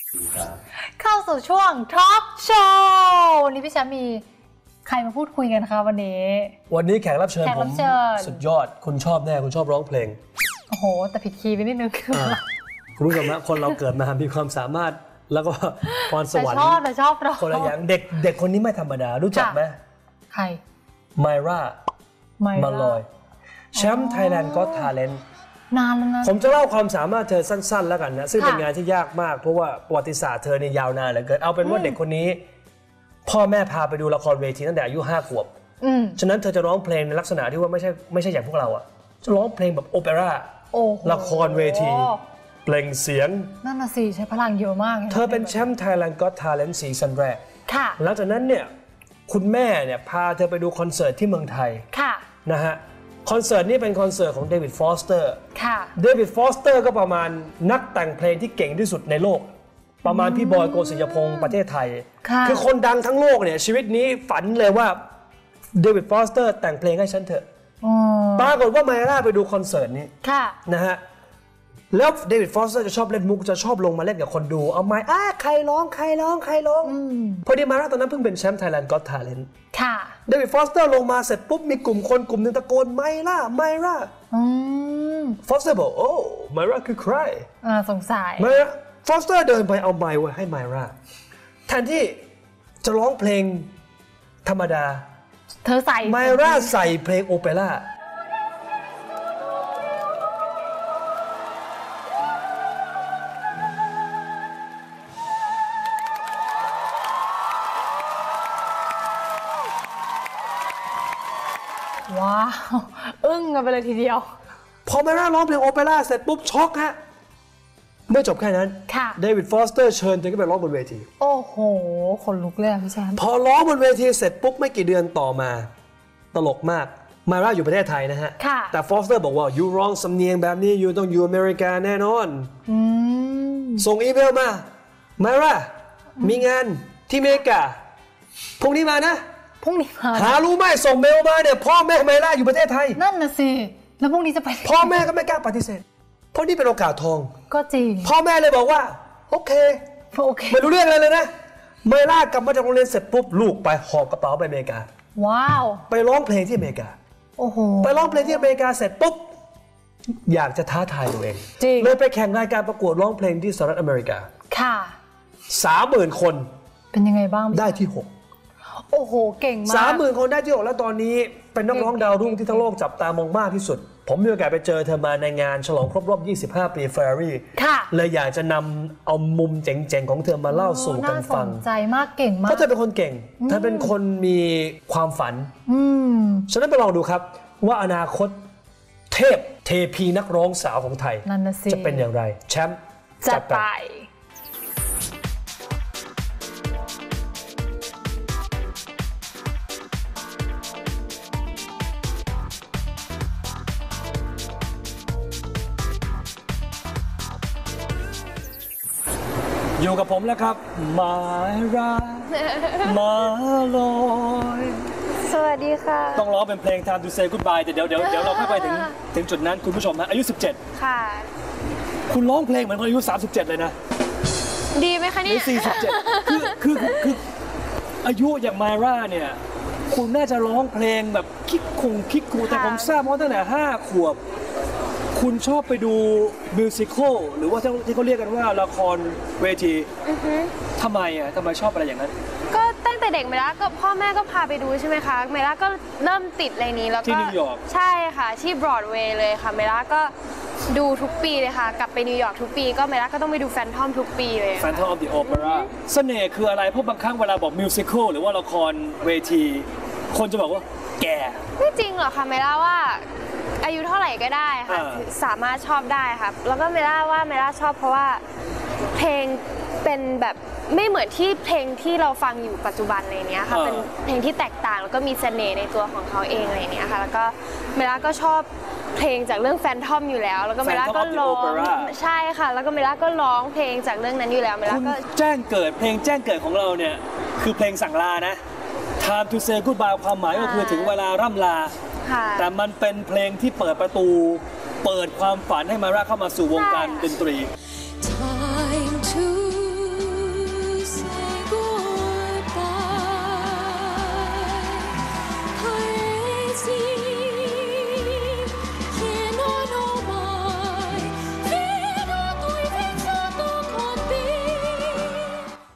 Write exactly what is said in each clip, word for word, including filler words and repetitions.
เข้าสู่ช่วงทอล์กโชว์วันนี้พี่แชมป์มีใครมาพูดคุยกันคะวันนี้วันนี้แขกรับเชิญผมสุดยอดคุณชอบแน่คุณชอบร้องเพลงโอ้โหแต่ผิดคีย์ไปนิดนึงคุณผู้ชมนะคนเราเกิดมามีความสามารถแล้วก็พรสวรรค์ชอบแต่ชอบร้องคนละอย่างเด็กเด็กคนนี้ไม่ธรรมดารู้จักไหมใครไมร่ามาลอยแชมป์ไทยแลนด์ก็ทาเลนต์นานแล้วนะผมจะเล่าความสามารถเธอสั้นๆแล้วกันนะซึ่งเป็นงานที่ยากมากเพราะว่าประวัติศาสตร์เธอเนี่ยยาวนานเหลือเกินเอาเป็นว่าเด็กคนนี้พ่อแม่พาไปดูละครเวทีตั้งแต่อายุห้าขวบฉะนั้นเธอจะร้องเพลงในลักษณะที่ว่าไม่ใช่ไม่ใช่อย่างพวกเราอ่ะจะร้องเพลงแบบโอเปร่าละครเวทีเปล่งเสียงนั่นน่ะสิใช้พลังเยอะมากเธอเป็นแชมป์ไทยแลนด์ก็ทาเลนต์ซีซั่นแรกหลังจากนั้นเนี่ยคุณแม่เนี่ยพาเธอไปดูคอนเสิร์ตที่เมืองไทยนะฮะคอนเสิร์ตนี้เป็นคอนเสิร์ตของเดวิดฟอสเตอร์เดวิดฟอสเตอร์ก็ประมาณนักแต่งเพลงที่เก่งที่สุดในโลกประมาณพี่บอยโกศิยพงศ์ประเทศไทยคือคนดังทั้งโลกเนี่ยชีวิตนี้ฝันเลยว่าเดวิดฟอสเตอร์แต่งเพลงให้ฉันเถอะปรากฏว่าไมร่าไปดูคอนเสิร์ตนี้นะฮะแล้วเดวิดฟอสเตอร์จะชอบเล่นมุกจะชอบลงมาเล่นกับคนดูเอาไม้อ่ะใครร้องใครร้องใครร้องพอดีไมร่าตอนนั้นเพิ่งเป็นแชมป์ไทยแลนด์ก็อตทาเลนต์เดวิดฟอสเตอร์ลงมาเสร็จปุ๊บมีกลุ่มคนกลุ่มนึงตะโกนไมร่าไมร่าฟอสเตอร์บอกโอ้ไมร่าคือใครอ่าสงสัยไมร่าฟอสเตอร์เดินไปเอาไมค์ไว้ให้ไมร่าแทนที่จะร้องเพลงธรรมดาเธอใส่ไมร่าใส่เพลงโอเปร่าว้าวอึ้งกันไปเลยทีเดียวพอไมร่าร้องเพลงโอเปร่าเสร็จปุ๊บช็อกฮะไม่จบแค่นั้นเดวิดฟอสเตอร์เชิญเธอขึ้นไปร้องบนเวทีโอ้โหคนลุกเลยพี่แชมป์พอร้องบนเวทีเสร็จปุ๊บไม่กี่เดือนต่อมาตลกมากไมร่าอยู่ประเทศไทยนะฮะแต่ฟอสเตอร์บอกว่ายูร้องสำเนียงแบบนี้ยูต้องอยู่อเมริกาแน่นอนส่งอีเมลมาไมร่ามีงานที่อเมริกาพรุ่งนี้มานะพรุ่งนี้มาหารู้ไหมส่งเมลมาเนี่ยพ่อแม่ไมร่าอยู่ประเทศไทยนั่นน่ะสิแล้วพรุ่งนี้จะไปพ่อแม่ก็ไม่กล้าปฏิเสธเพราะนี่เป็นโอกาสทองก็จริงพ่อแม่เลยบอกว่าโอเคโอเคไม่รู้เรื่องอะไรเลยนะไมร่ากลับมาจากโรงเรียนเสร็จปุ๊บลูกไปหอบกระเป๋าไปอเมริกาว้าวไปร้องเพลงที่อเมริกาโอ้โหไปร้องเพลงที่อเมริกาเสร็จปุ๊บอยากจะท้าทายตัวเองเลยไปแข่งรายการประกวดร้องเพลงที่สหรัฐอเมริกาค่ะสามหมื่นคนเป็นยังไงบ้างได้ที่หกโอ้โหเก่งมากสามหมื่นคนได้ที่หกแล้วตอนนี้เป็นนักร้องดาวรุ่งที่ทั้งโลกจับตามองมากที่สุดผมมีโอกาสไปเจอเธอมาในงานฉลองครบรอบยี่สิบห้าปี Ferrari เลยอยากจะนำเอามุมเจ๋งๆของเธอมาเล่าสู่กันฟังน่าสนใจมากเก่งมากเพราะเธอเป็นคนเก่งเธอเป็นคนมีความฝันฉะนั้นไปลองดูครับว่าอนาคตเทพเทพีนักร้องสาวของไทยจะเป็นอย่างไรแชมป์จัดไปอยู่กับผมแล้วครับมาร่ามาลอยสวัสดีค่ะต้องร้องเป็นเพลง Time to Say Goodbye แต่เดี๋ยวเดี๋ยวเดี๋ยวเราค่อยไปถึงถึงจุดนั้นคุณผู้ชมนะอายุสิบเจ็ดค่ะคุณร้องเพลงเหมือนคนอายุสามสิบเจ็ดเลยนะดีไหมคะเนี่ยสี่สิบเจ็ดคือคือคืออายุอย่างมาร่าเนี่ยคุณน่าจะร้องเพลงแบบคิกคุงคิกคูแต่ผมทราบว่าตั้งแต่ห้าขวบคุณชอบไปดูมิวสิควลหรือว่าที่เขาเรียกกันว่าละครเวทีทำไมอ่ะทำไมชอบอะไรอย่างนั้นก็ตั้งแต่เด็กเมล่าก็พ่อแม่ก็พาไปดูใช่ไหมคะเมล่าก็เริ่มติดอะไรนี้แล้วก็ที่นิวยอร์กใช่ค่ะที่บรอดเวย์เลยค่ะเมล่าก็ดูทุกปีเลยค่ะกลับไปนิวยอร์กทุกปีก็เมล่าก็ต้องไปดูแฟนทอมทุกปีเลยแฟนทอมออฟเดอะโอเปร่าเสน่ห์คืออะไรเพราะบางครั้งเวลาบอกมิวสิควลหรือว่าละครเวทีคนจะบอกว่าแก่ไม่จริงหรอกค่ะเมล่าว่าอายุเท่าไหร่ก็ได้ค่ะสามารถชอบได้ค่ะแล้วก็เมล่าว่าเมล่าชอบเพราะว่าเพลงเป็นแบบไม่เหมือนที่เพลงที่เราฟังอยู่ปัจจุบันอะไรเนี้ยค่ะเป็นเพลงที่แตกต่างแล้วก็มีเสน่ห์ในตัวของเขาเองอะไรเนี้ยค่ะแล้วก็เมล่าก็ชอบเพลงจากเรื่องแฟนทอมอยู่แล้วแล้วก็เมล่าก็ร้องใช่ค่ะแล้วก็เมล่าก็ร้องเพลงจากเรื่องนั้นอยู่แล้วเมล่าก็แจ้งเกิดเพลงแจ้งเกิดของเราเนี่ยคือเพลงสั่งลานะ Time to Say Goodbye ความหมายก็คือถึงเวลาร่ำลาแต่มันเป็นเพลงที่เปิดประตูเปิดความฝันให้มาร่าเข้ามาสู่วงการดนตรี Time to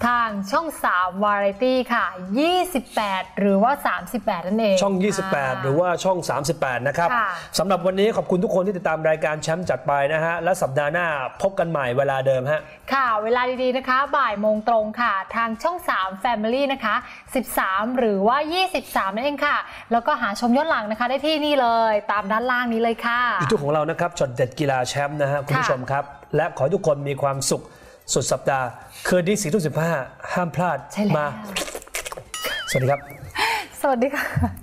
ทางช่องสามวาไรตี้ค่ะยี่สิบแปดหรือว่าสามสิบแปดนั่นเองช่องยี่สิบแปดหรือว่าช่องสามสิบแปดนะครับสำหรับวันนี้ขอบคุณทุกคนที่ติดตามรายการแชมป์จัดไปนะฮะและสัปดาห์หน้าพบกันใหม่เวลาเดิมฮะค่ะเวลาดีๆนะคะบ่ายโมงตรงค่ะทางช่องสาม Family นะคะสิบสามหรือว่ายี่สิบสามนั่นเองค่ะแล้วก็หาชมย้อนหลังนะคะได้ที่นี่เลยตามด้านล่างนี้เลยค่ะยูทูบของเรานะครับช็อตเด็ดกีฬาแชมป์นะฮะคุณผู้ชมครับและขอให้ทุกคนมีความสุขสุดสัปดาห์คืนนี้สี่ทุ่มสิบห้าห้ามพลาดมาสวัสดีครับสวัสดีค่ะ